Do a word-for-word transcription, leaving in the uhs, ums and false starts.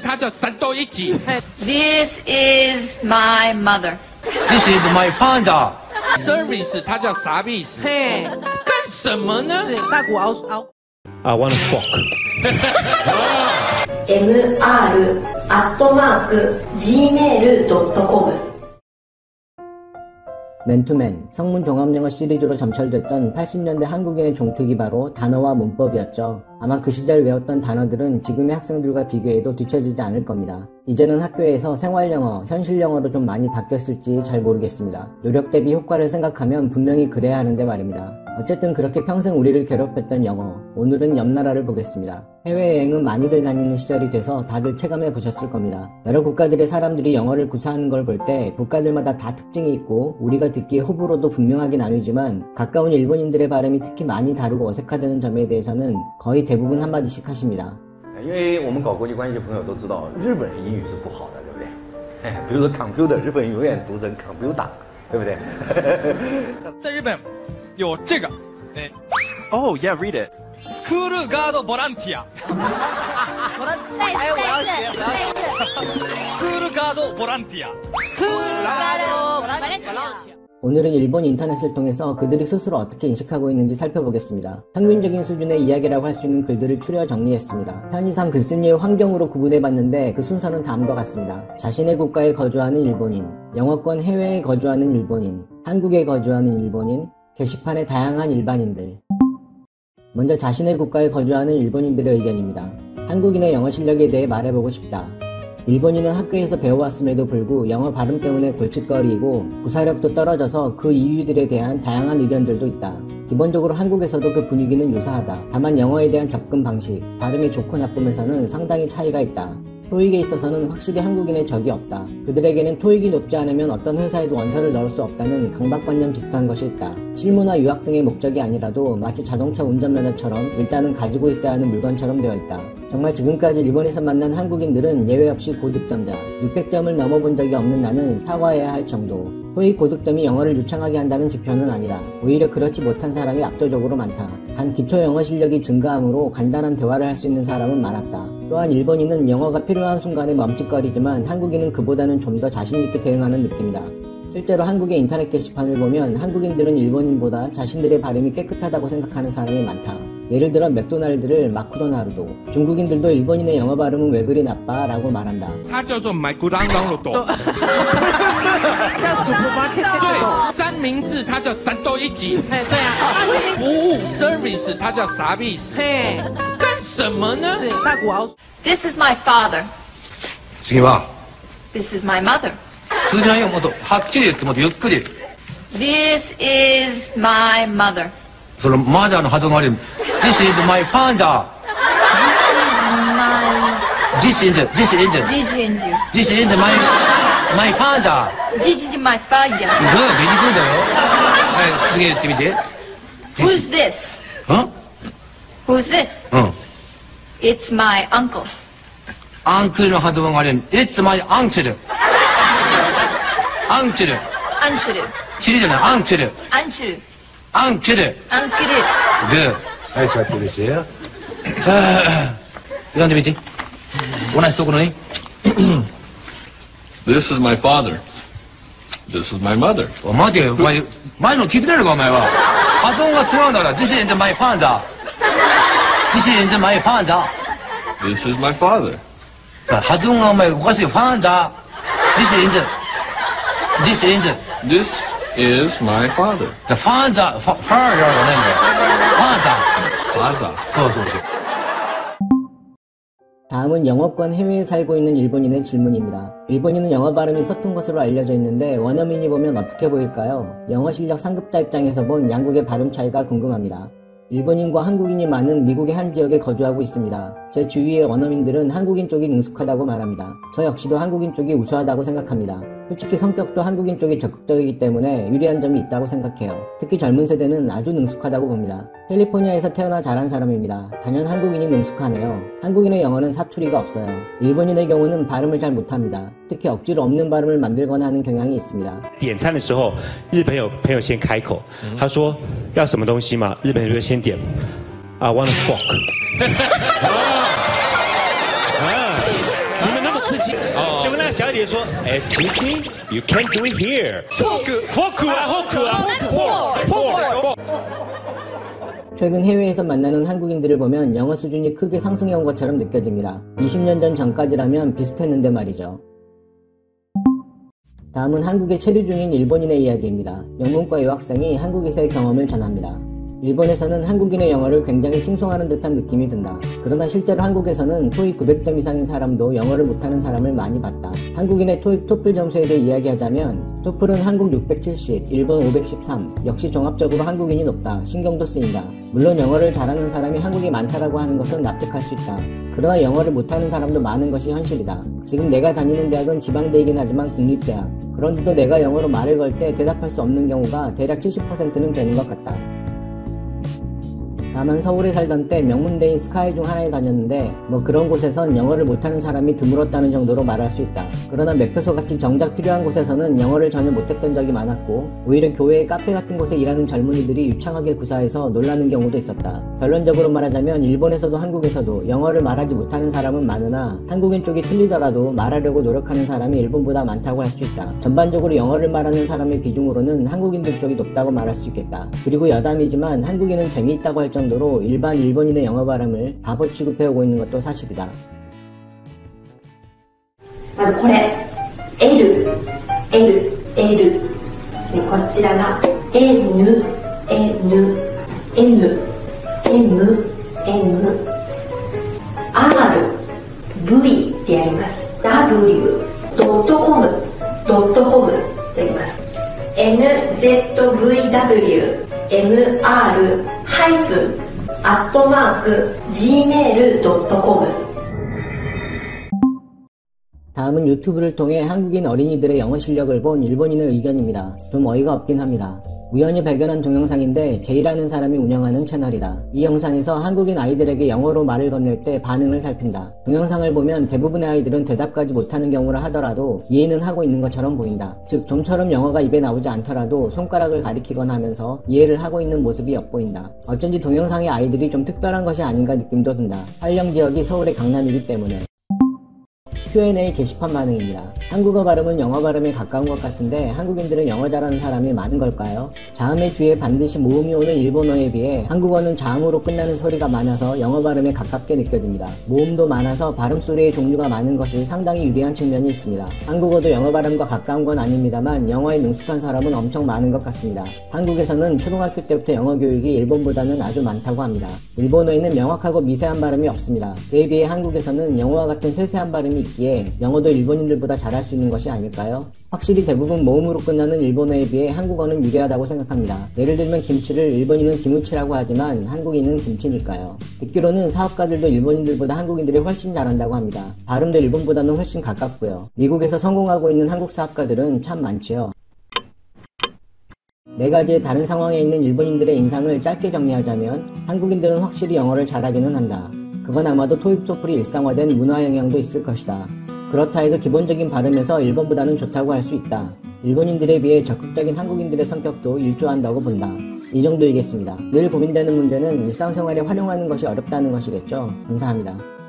它叫三多一级。 This is my mother. This is my father. Service 它叫啥意思？ 嘿， 干什么呢？ 是大鼓熬熬。 I want a fork. 엠 알 アットマーク ジーメール ドットコム 맨투맨, 성문 종합영어 시리즈로 점철됐던 팔십 년대 한국인의 종특이 바로 단어와 문법이었죠. 아마 그 시절 외웠던 단어들은 지금의 학생들과 비교해도 뒤처지지 않을 겁니다. 이제는 학교에서 생활영어, 현실영어로 좀 많이 바뀌었을지 잘 모르겠습니다. 노력 대비 효과를 생각하면 분명히 그래야 하는데 말입니다. 어쨌든 그렇게 평생 우리를 괴롭혔던 영어, 오늘은 옆나라를 보겠습니다. 해외여행은 많이들 다니는 시절이 돼서 다들 체감해 보셨을 겁니다. 여러 국가들의 사람들이 영어를 구사하는 걸 볼 때 국가들마다 다 특징이 있고 우리가 듣기에 호불호도 분명하게 나뉘지만 가까운 일본인들의 발음이 특히 많이 다르고 어색하다는 점에 대해서는 거의 대부분 한마디씩 하십니다. 因为我们搞国际关系的朋友都知道，日本人英语是不好的，对不对？哎，比如说 computer， 日本永远读成 computer， 对不对？ 在日本有这个，哎 Oh, yeah, read it. スクールガードボランティア。 再我要学。 再一次， スクールガードボランティア。 スクールガードボランティア。 오늘은 일본 인터넷을 통해서 그들이 스스로 어떻게 인식하고 있는지 살펴보겠습니다. 평균적인 수준의 이야기라고 할 수 있는 글들을 추려 정리했습니다. 편의상 글쓴이의 환경으로 구분해봤는데 그 순서는 다음과 같습니다. 자신의 국가에 거주하는 일본인, 영어권 해외에 거주하는 일본인, 한국에 거주하는 일본인, 게시판의 다양한 일반인들. 먼저 자신의 국가에 거주하는 일본인들의 의견입니다. 한국인의 영어 실력에 대해 말해보고 싶다. 일본인은 학교에서 배워왔음에도 불구 영어 발음 때문에 골칫거리이고 구사력도 떨어져서 그 이유들에 대한 다양한 의견들도 있다. 기본적으로 한국에서도 그 분위기는 유사하다. 다만 영어에 대한 접근 방식, 발음이 좋고 나쁨에서는 상당히 차이가 있다. 토익에 있어서는 확실히 한국인의 적이 없다. 그들에게는 토익이 높지 않으면 어떤 회사에도 원서를 넣을 수 없다는 강박관념 비슷한 것이 있다. 실무나 유학 등의 목적이 아니라도 마치 자동차 운전면허처럼 일단은 가지고 있어야 하는 물건처럼 되어 있다. 정말 지금까지 일본에서 만난 한국인들은 예외 없이 고득점자, 육백 점을 넘어본 적이 없는 나는 사과해야 할 정도. 토익 고득점이 영어를 유창하게 한다는 지표는 아니라 오히려 그렇지 못한 사람이 압도적으로 많다. 단 기초 영어 실력이 증가함으로 간단한 대화를 할 수 있는 사람은 많았다. 또한 일본인은 영어가 필요한 순간에 멈칫거리지만 한국인은 그보다는 좀 더 자신있게 대응하는 느낌이다. 실제로 한국의 인터넷 게시판을 보면 한국인들은 일본인보다 자신들의 발음이 깨끗하다고 생각하는 사람이 많다. 예를 들어 맥도날드를 마쿠도나루도, 중국인들도 일본인의 영어 발음은 왜 그리 나빠? 라고 말한다. 它叫做买古当当的多。 叫 supermarket 对，三明治它叫三多一级。 哎，对啊， 服务 service 它叫啥意思？ 嘿， 干什么呢？ 是大鼓熬。 This is my father. 次は This is my mother. 通じないよ、もっとはっきり言ってもっとゆっくり。 This is my mother. そのマージャーの発音がある。This is my father. This is my. This is this is Gigi this is my my father. Gigi is my father. 이거 메리고다요. 네,次言ってみて。 Who's this? 어? Who's this? 어. It's my uncle. 앙클의発音がある。It's my uncle. 앙cle. Anchuru. 칠이잖아. 앙cle. Anchuru. 앙cle. Anchuru. 네.はい、座ってですよ。読んでみて。同じところに。 This is my father. This is my mother. お待てよ、お前、前の聞いてないのか、お前は。発音が違うんだから。This is my father. This is my father. This is my father. さあ、発音がお前おかしいよ。father. This is, this is, This is my father. father, father がねえんだよ。father. father. そうそうそう。 다음은 영어권 해외에 살고 있는 일본인의 질문입니다. 일본인은 영어 발음이 서툰 것으로 알려져 있는데 원어민이 보면 어떻게 보일까요? 영어 실력 상급자 입장에서 본 양국의 발음 차이가 궁금합니다. 일본인과 한국인이 많은 미국의 한 지역에 거주하고 있습니다. 제 주위의 원어민들은 한국인 쪽이 능숙하다고 말합니다. 저 역시도 한국인 쪽이 우수하다고 생각합니다. 솔직히 성격도 한국인 쪽이 적극적이기 때문에 유리한 점이 있다고 생각해요. 특히 젊은 세대는 아주 능숙하다고 봅니다. 캘리포니아에서 태어나 자란 사람입니다. 단연 한국인이 능숙하네요. 한국인의 영어는 사투리가 없어요. 일본인의 경우는 발음을 잘 못합니다. 특히 억지로 없는 발음을 만들거나 하는 경향이 있습니다. 点餐的时候，日本有朋友先开口，他说要什么东西嘛，日本人就先点 I want a fork。你们呢？ 那小姐说 ，Excuse me, you can't do it here. 포크啊포크啊포크。 최근 해외에서 만나는 한국인들을 보면 영어 수준이 크게 상승해온 것처럼 느껴집니다. 이십 년 전 전까지라면 비슷했는데 말이죠. 다음은 한국에 체류 중인 일본인의 이야기입니다. 영문과 유학생이 한국에서의 경험을 전합니다. 일본에서는 한국인의 영어를 굉장히 칭송하는 듯한 느낌이 든다. 그러나 실제로 한국에서는 토익 구백 점 이상인 사람도 영어를 못하는 사람을 많이 봤다. 한국인의 토익 토플 점수에 대해 이야기하자면 토플은 한국 육백칠십, 일본 오백십삼, 역시 종합적으로 한국인이 높다. 신경도 쓰인다. 물론 영어를 잘하는 사람이 한국에 많다라고 하는 것은 납득할 수 있다. 그러나 영어를 못하는 사람도 많은 것이 현실이다. 지금 내가 다니는 대학은 지방대이긴 하지만 국립대학. 그런데도 내가 영어로 말을 걸 때 대답할 수 없는 경우가 대략 칠십 퍼센트는 되는 것 같다. 다만 서울에 살던 때 명문대인 스카이 중 하나에 다녔는데 뭐 그런 곳에선 영어를 못하는 사람이 드물었다는 정도로 말할 수 있다. 그러나 매표소같이 정작 필요한 곳에서는 영어를 전혀 못했던 적이 많았고 오히려 교회 카페 같은 곳에 일하는 젊은이들이 유창하게 구사해서 놀라는 경우도 있었다. 결론적으로 말하자면 일본에서도 한국에서도 영어를 말하지 못하는 사람은 많으나 한국인 쪽이 틀리더라도 말하려고 노력하는 사람이 일본보다 많다고 할 수 있다. 전반적으로 영어를 말하는 사람의 비중으로는 한국인들 쪽이 높다고 말할 수 있겠다. 그리고 여담이지만 한국인은 재미있다고 할 정도 정도로 일반 일본인의 영어 발음을 바보 취급해오고 있는 것도 사실이다. まずこれ L, L, L ですね。こちらが N, N, N, M, M, R, V ってやります。W、ドットコム、ドットコムと言います。N, Z, V, W、エムアール ハイフン アットマーク ジーメール ドットコム 다음은 유튜브를 통해 한국인 어린이들의 영어 실력을 본 일본인의 의견입니다. 좀 어이가 없긴 합니다. 우연히 발견한 동영상인데 제이라는 사람이 운영하는 채널이다. 이 영상에서 한국인 아이들에게 영어로 말을 건넬 때 반응을 살핀다. 동영상을 보면 대부분의 아이들은 대답까지 못하는 경우라 하더라도 이해는 하고 있는 것처럼 보인다. 즉 좀처럼 영어가 입에 나오지 않더라도 손가락을 가리키거나 하면서 이해를 하고 있는 모습이 엿보인다. 어쩐지 동영상의 아이들이 좀 특별한 것이 아닌가 느낌도 든다. 촬영 지역이 서울의 강남이기 때문에. 큐 앤 에이 게시판 반응입니다. 한국어 발음은 영어 발음에 가까운 것 같은데 한국인들은 영어 잘하는 사람이 많은 걸까요? 자음의 뒤에 반드시 모음이 오는 일본어에 비해 한국어는 자음으로 끝나는 소리가 많아서 영어 발음에 가깝게 느껴집니다. 모음도 많아서 발음 소리의 종류가 많은 것이 상당히 유리한 측면이 있습니다. 한국어도 영어 발음과 가까운 건 아닙니다만 영어에 능숙한 사람은 엄청 많은 것 같습니다. 한국에서는 초등학교 때부터 영어 교육이 일본보다는 아주 많다고 합니다. 일본어에는 명확하고 미세한 발음이 없습니다. 그에 비해 한국에서는 영어와 같은 세세한 발음이 있기 영어도 일본인들보다 잘할 수 있는 것이 아닐까요? 확실히 대부분 모음으로 끝나는 일본어에 비해 한국어는 유리하다고 생각합니다. 예를 들면 김치를 일본인은 기무치라고 하지만 한국인은 김치니까요. 듣기로는 사업가들도 일본인들보다 한국인들이 훨씬 잘한다고 합니다. 발음도 일본보다는 훨씬 가깝고요. 미국에서 성공하고 있는 한국 사업가들은 참 많지요. 네 가지의 다른 상황에 있는 일본인들의 인상을 짧게 정리하자면 한국인들은 확실히 영어를 잘하기는 한다. 그건 아마도 토익 토플이 일상화된 문화 영향도 있을 것이다. 그렇다 해서 기본적인 발음에서 일본보다는 좋다고 할 수 있다. 일본인들에 비해 적극적인 한국인들의 성격도 일조한다고 본다. 이 정도이겠습니다. 늘 고민되는 문제는 일상생활에 활용하는 것이 어렵다는 것이겠죠. 감사합니다.